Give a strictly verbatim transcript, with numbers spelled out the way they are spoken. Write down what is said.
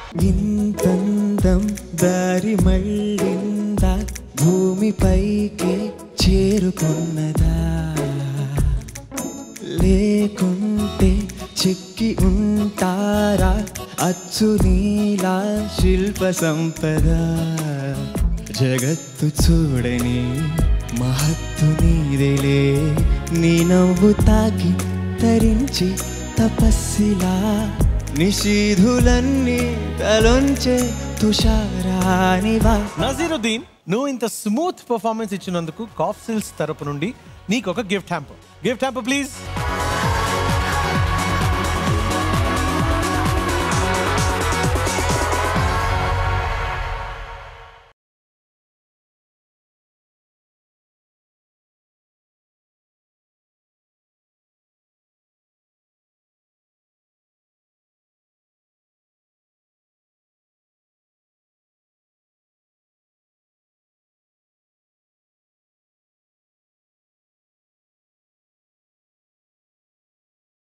ఇంతందం దారి మళ్ళిందా భూమిపైకి చేరుకున్నదా లేకుంటే చెక్కి ఉంటారా అచ్చు నీలా శిల్ప సంపద జగత్తు చూడని మహత్తు నీదేలే నీ నవ్వు తాకి తరించి తపస్సిలా నిషీధులన్నీ తలొంచే తుషారానివా. నజీరుద్దీన్, నువ్వు ఇంత స్మూత్ పర్ఫార్మెన్స్ ఇచ్చినందుకు కాఫ్ సిల్స్ తరపు నుండి నీకు ఒక gift hamper. Gift hamper please.